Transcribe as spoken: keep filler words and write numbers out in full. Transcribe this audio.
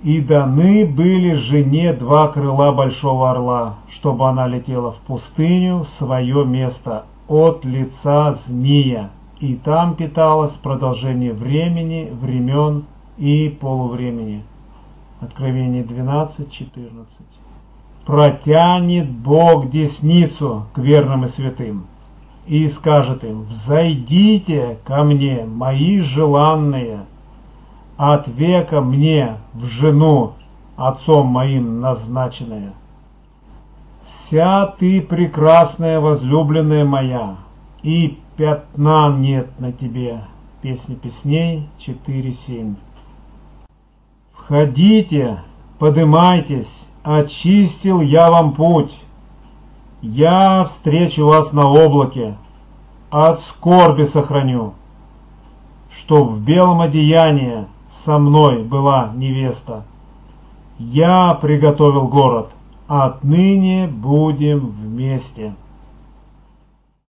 И даны были жене два крыла большого орла, чтобы она летела в пустыню в свое место от лица змея, и там питалась в продолжение времени, времен и полувремени. Откровение двенадцать, четырнадцать. Протянет Бог десницу к верным и святым и скажет им: взойдите ко мне, мои желанные, от века мне в жену, отцом моим назначенная. Вся ты прекрасная, возлюбленная моя, и пятна нет на тебе. Песни песней четыре семь. Входите, подымайтесь, очистил я вам путь. Я встречу вас на облаке, от скорби сохраню, чтоб в белом одеянии со мной была невеста. Я приготовил город, отныне будем вместе.